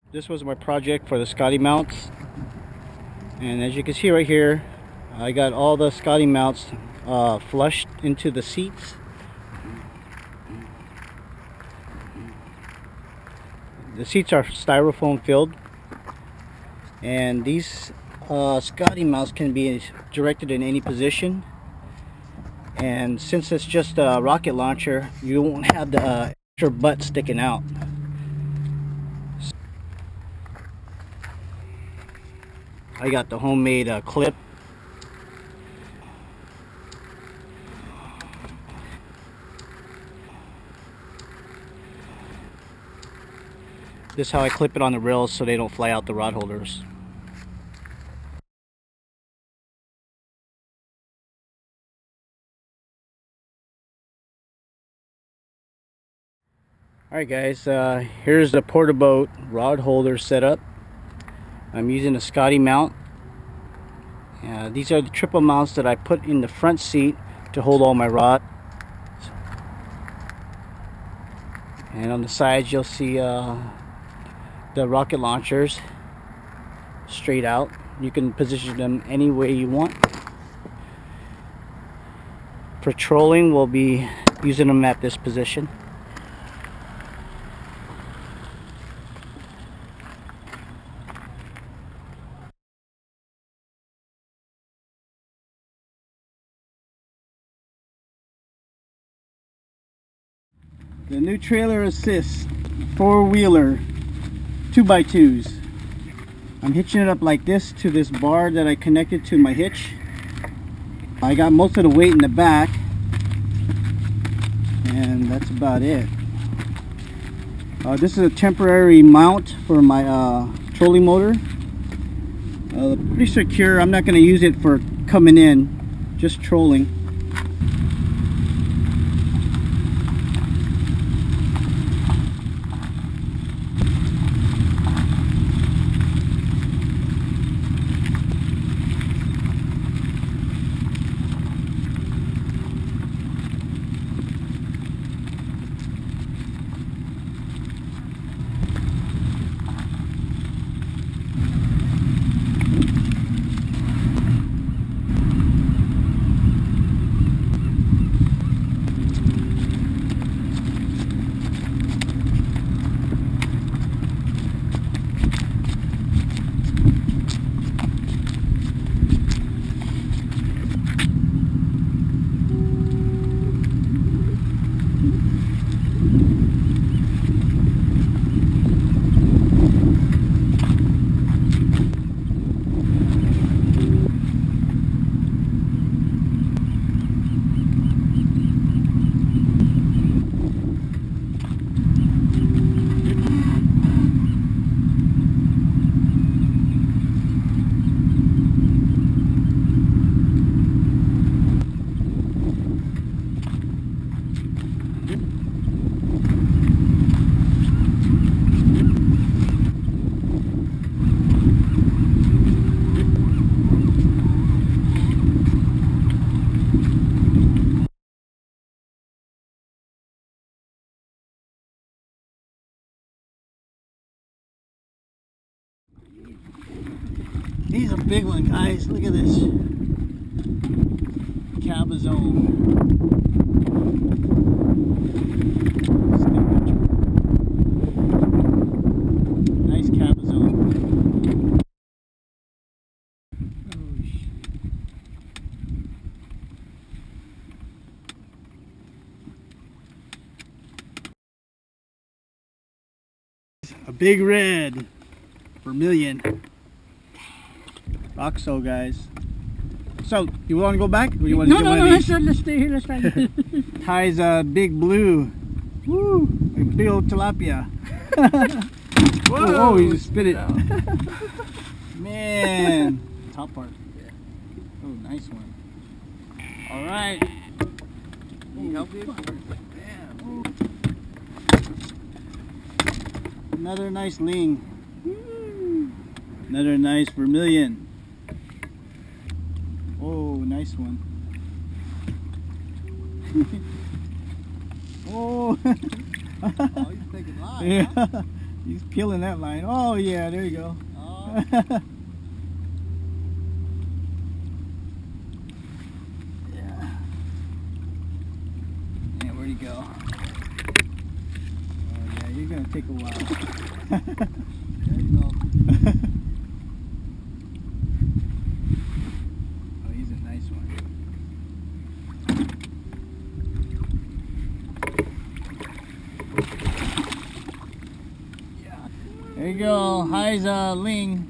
This was my project for the Scotty mounts, and as you can see right here, I got all the Scotty mounts flushed into the seats. The seats are styrofoam filled, and these Scotty mounts can be directed in any position. And since it's just a rocket launcher, you won't have the extra butt sticking out. I got the homemade clip. This is how I clip it on the rails so they don't fly out the rod holders. Alright guys, here's the Porta Bote rod holder setup. I'm using a Scotty mount. These are the triple mounts that I put in the front seat to hold all my rods. And on the sides you'll see the rocket launchers straight out. You can position them any way you want. For trolling, we'll be using them at this position. The new trailer assist 4-wheeler 2x2s. I'm hitching it up like this to this bar that I connected to my hitch. I got most of the weight in the back, and that's about it. This is a temporary mount for my trolling motor. Pretty secure. I'm not going to use it for coming in, just trolling. He's a big one, guys. Look at this. Cabazone. Nice cabazone. Oh, a big red vermilion. Roxo, guys. So, you want to go back? Or you want to No, let's stay here. Let's try it. Ty's a big blue. Woo! A big old tilapia. Whoa, you just spit it. Man. Top part. Oh, nice one. Alright. Need help, dude? Another nice ling. Another nice vermilion. Oh, nice one. Oh. Oh, you're thinking live, Yeah. huh? He's peeling that line. Oh yeah, there you go. Oh. Yeah. Yeah, where'd he go? Oh yeah, you're gonna take a while. There you go. Oh, he's a nice one. Yeah. There you go. Hi's Ling.